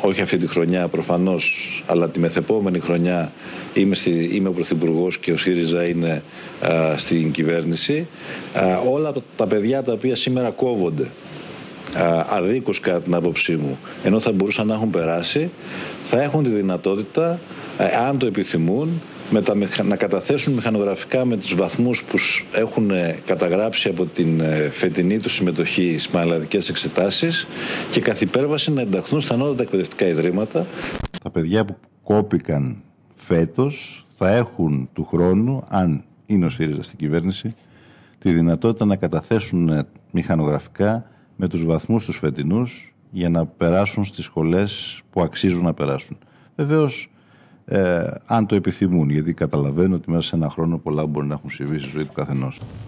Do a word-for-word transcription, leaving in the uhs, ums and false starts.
όχι αυτή τη χρονιά προφανώς, αλλά τη μεθεπόμενη χρονιά είμαι, στη, είμαι ο Πρωθυπουργός και ο ΣΥΡΙΖΑ είναι α, στην κυβέρνηση. Α, όλα τα παιδιά τα οποία σήμερα κόβονται α, αδίκως κατά την άποψή μου, ενώ θα μπορούσαν να έχουν περάσει, θα έχουν τη δυνατότητα, α, αν το επιθυμούν, με τα, να καταθέσουν μηχανογραφικά με τους βαθμούς που έχουν καταγράψει από την φετινή του συμμετοχή στις πανελλαδικές εξετάσεις και καθ' υπέρβαση να ενταχθούν στα ανώτατα εκπαιδευτικά ιδρύματα. Τα παιδιά που κόπηκαν φέτος θα έχουν του χρόνου, αν είναι ο ΣΥΡΙΖΑ στην κυβέρνηση, τη δυνατότητα να καταθέσουν μηχανογραφικά με τους βαθμούς τους φετινούς για να περάσουν στις σχολές που αξίζουν να περάσουν. Βεβαίως, Ε, αν το επιθυμούν, γιατί καταλαβαίνω ότι μέσα σε ένα χρόνο πολλά μπορεί να έχουν συμβεί στη ζωή του καθενός.